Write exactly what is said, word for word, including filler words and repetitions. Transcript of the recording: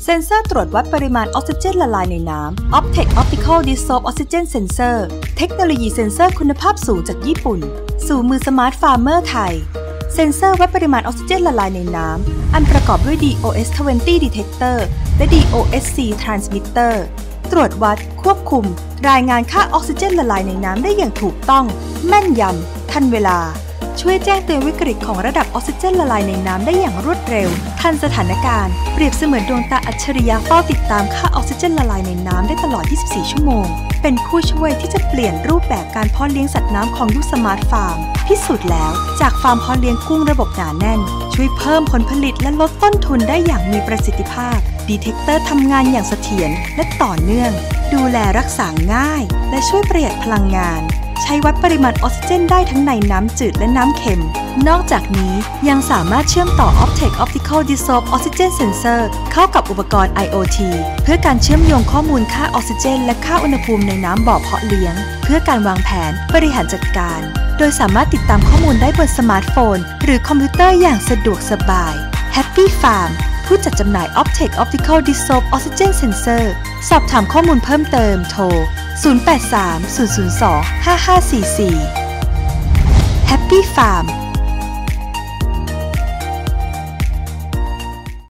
เซ็นเซอร์ตรวจวัดปริมาณออกซิเจนละลายในน้ำ OPTEX Optical Dissolved Oxygen Sensor เทคโนโลยีเซ็นเซอร์คุณภาพสูงจากญี่ปุ่นสู่มือสมาร์ทฟาร์มเมอร์ไทยเซ็นเซอร์วัดปริมาณออกซิเจนละลายในน้ำอันประกอบด้วย ดี โอ เอส ยี่สิบ Detector และ ดี โอ เอส ซี Transmitter ตรวจวัดควบคุมรายงานค่าออกซิเจนละลายในน้ำได้อย่างถูกต้องแม่นยำทันเวลาช่วยแจ้งเตือนวิกฤตของระดับออกซิเจนละลายในน้ำได้อย่างรวดเร็วทันสถานการณ์เปรียบเสมือนดวงตาอัจฉริยะเฝ้าติดตามค่าออกซิเจนละลายในน้ำได้ตลอด ยี่สิบสี่ ชั่วโมงเป็นผู้ช่วยที่จะเปลี่ยนรูปแบบการเพาะเลี้ยงสัตว์น้ำของยุคสมาร์ทฟาร์มพิสูจน์แล้วจากฟาร์มเพาะเลี้ยงกุ้งระบบหนาแน่นช่วยเพิ่มผลผลิตและลดต้นทุนได้อย่างมีประสิทธิภาพ Detector ทำงานอย่างเสถียรและต่อเนื่องดูแลรักษาง่ายและช่วยประหยัดพลังงานใช้วัดปริมาณออกซิเจนได้ทั้งในน้ำจืดและน้ำเค็มนอกจากนี้ยังสามารถเชื่อมต่อ OPTEX Optical Dissolved Oxygen Sensor เข้ากับอุปกรณ์ ไอ โอ ที เพื่อการเชื่อมโยงข้อมูลค่าออกซิเจนและค่าอุณหภูมิในน้ำบ่อเพาะเลี้ยงเพื่อการวางแผนบริหารจัดการโดยสามารถติดตามข้อมูลได้บนสมาร์ทโฟนหรือคอมพิวเตอร์อย่างสะดวกสบาย Happy Farm ผู้จัดจำหน่าย OPTEX Optical Dissolved Oxygen Sensor สอบถามข้อมูลเพิ่มเติมโทรศูนย์ แปด สาม ศูนย์ ศูนย์ สอง ห้า ห้า สี่ สี่ Happy Farm